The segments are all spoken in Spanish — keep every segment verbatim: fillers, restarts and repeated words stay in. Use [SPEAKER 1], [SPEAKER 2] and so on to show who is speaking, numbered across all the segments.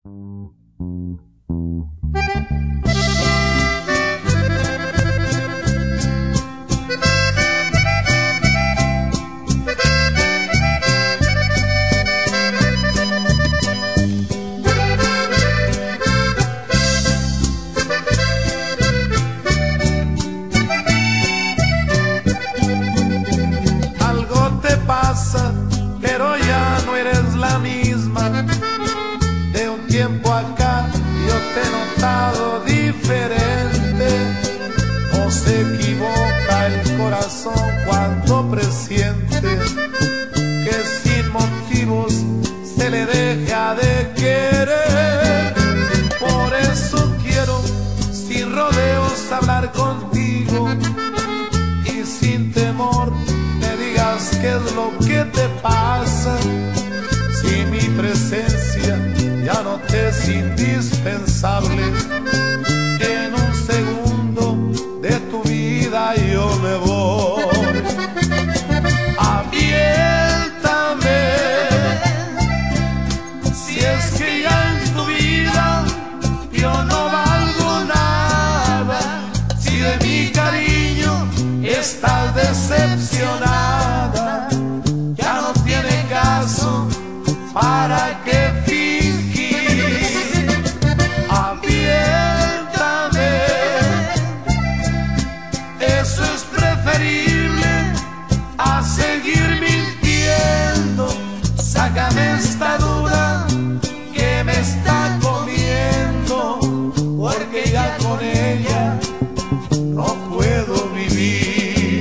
[SPEAKER 1] Pero ya no eres la misma. De un tiempo acá yo te he notado diferente. O se equivoca el corazón cuando presiente que sin motivos se le deja de querer. Por eso quiero sin rodeos hablar contigo y sin temor qué es lo que te pasa. Si mi presencia ya no te es indispensable, en un segundo de tu vida yo me voy. Aviéntame si es que ya en tu vida yo no valgo nada. Si de mi cariño estás decepcionada, ¿para qué fingir? Aviéntame, eso es preferible a seguir mintiendo. Sácame esta duda que me está comiendo, porque ya con ella no puedo vivir.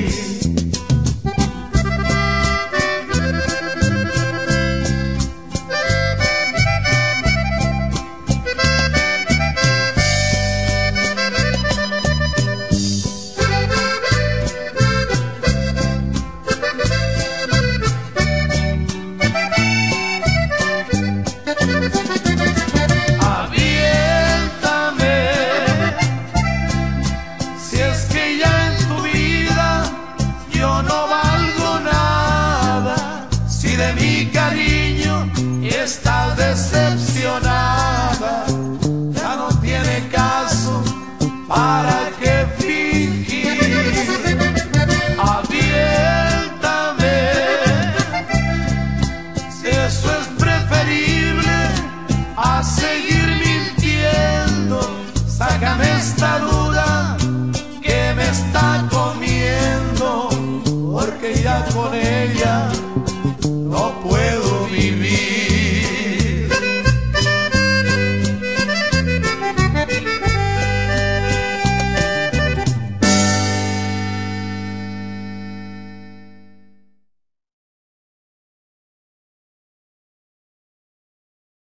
[SPEAKER 1] De mi cariño estás decepcionada, ya no tiene caso para qué fingir. Aviéntame, si eso es preferible a seguir mintiendo. Sácame esta duda que me está comiendo, porque ya con ella